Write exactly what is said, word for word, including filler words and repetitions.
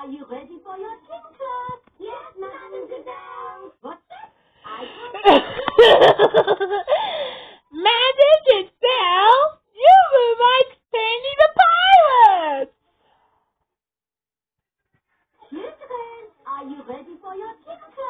are you ready for your gym class? Yes, Madam Gazelle. What's that? I Madam Gazelle, you look like Sandy the Pilot. Children, are you ready for your gym class?